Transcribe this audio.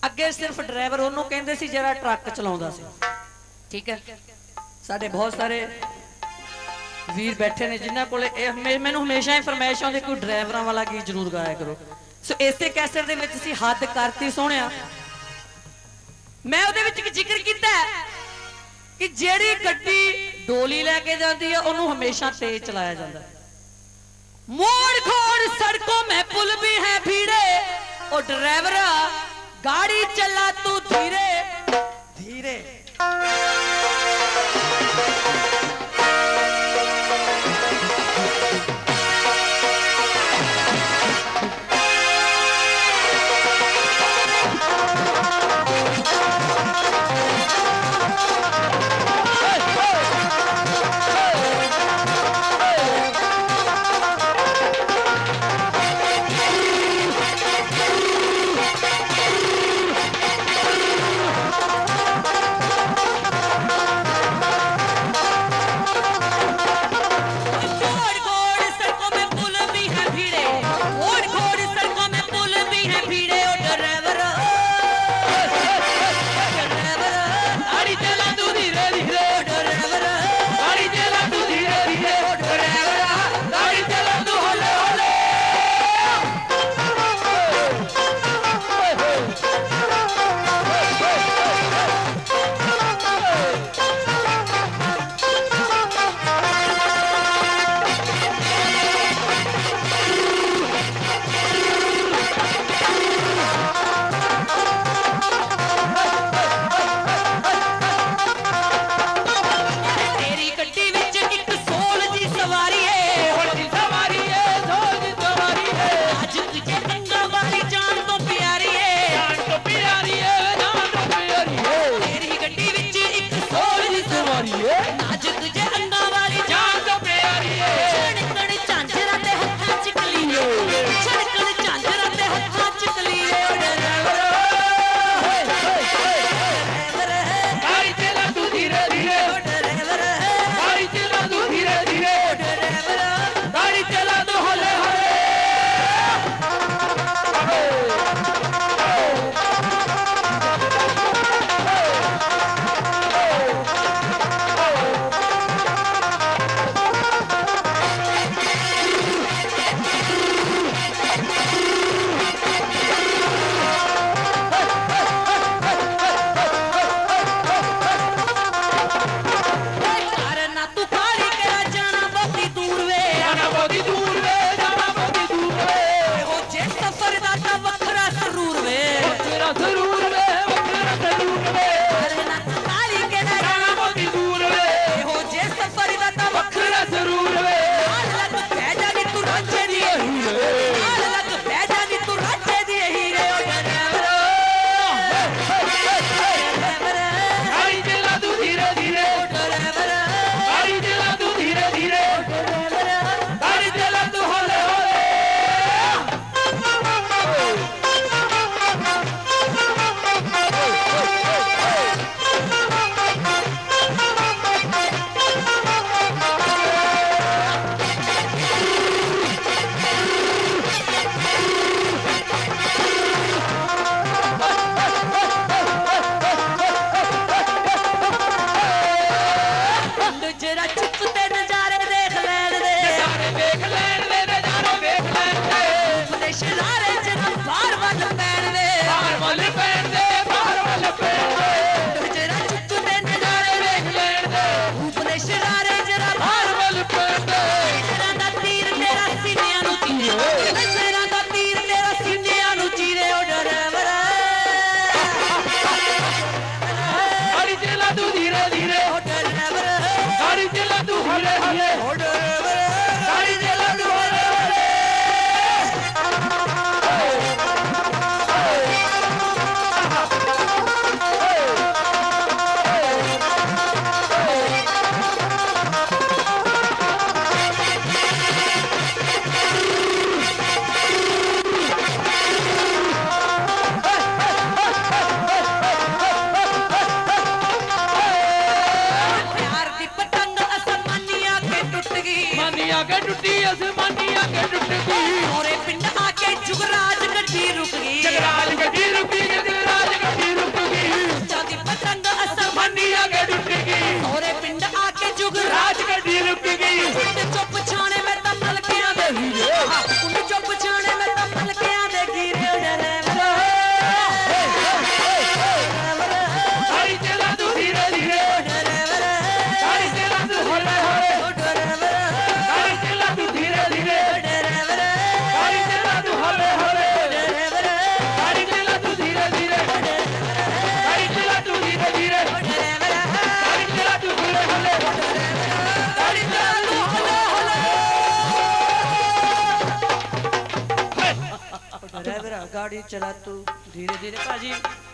अगे सिर्फ ड्राइवर उन्होंने कहते सी जरा ट्रक चलाउंदा सी। ठीक है, साडे बहुत सारे वीर बैठे ने जिन्होंने को मैनू हमेशा ही फरमाइश आती कोई ड्राइवर वाला गीत जरूर गाया करो। सो इसे कैसेट दे विच सी हद करती सोहणिया। मैं उहदे विच एक जिक्र कीता कि जेड़ी गड्डी डोली लैके जाती है उन्होंने हमेशा तेज चलाया जाता है। मोड़ खोड़ सड़कों में पुल भी है भीड़े, और ड्राइवर गाड़ी चला तू धीरे धीरे। आके टूटी आसमानी आके टूट गई और पिंड आके जुगराज गड्डी रुक गई जगराज गड्डी रुक गई जगराज हले गाड़ी चला तू हले हले ड्राइवर गाड़ी चला तू धीरे धीरे। भाजी